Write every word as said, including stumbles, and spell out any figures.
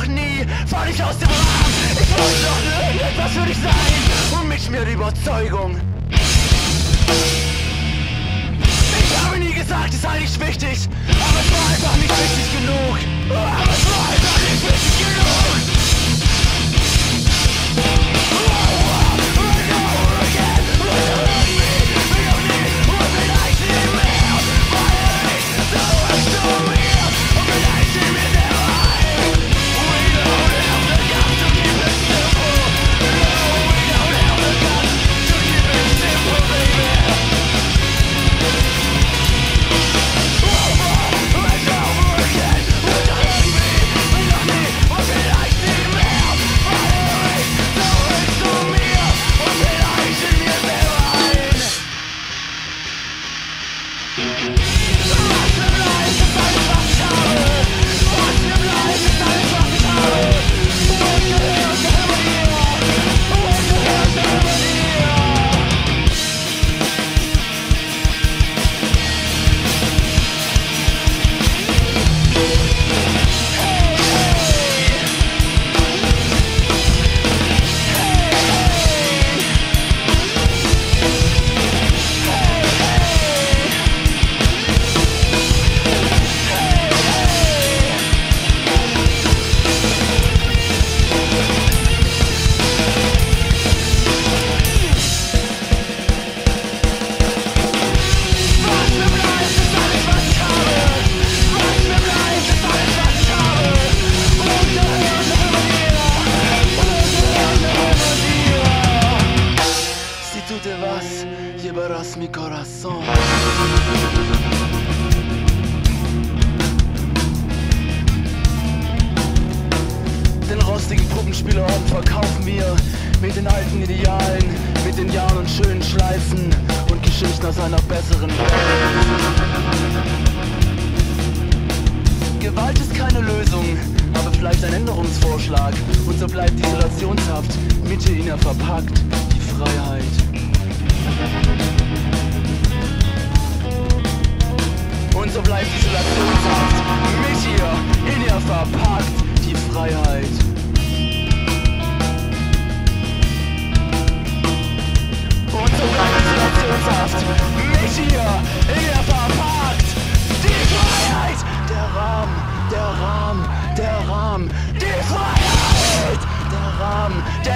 noch nie, fall ich aus dem Rahmen. Ich wollte doch nur irgendetwas für dich sein und mit mir die Überzeugung. Ich habe nie gesagt, es sei nicht wichtig, aber es war einfach nicht wichtig genug. Aber es war einfach nicht wichtig genug. Mi corazón. Den rostigen Puppenspielerorden verkaufen wir mit den alten Idealen, mit den Jahren und schönen Schleifen und Geschichten aus einer besseren Welt. Gewalt ist keine Lösung, aber vielleicht ein Änderungsvorschlag. Und so bleibt die Isolationshaft Mitte in ihr verpackt, die Freiheit. Und so bleibt die Isolationshaft mit ihr in ihr verpackt, die Freiheit. Und so bleibt die Isolationshaft mit ihr in ihr verpackt, die Freiheit. Der Rahmen, der Rahmen, der Rahmen, die Freiheit. Der Rahmen, der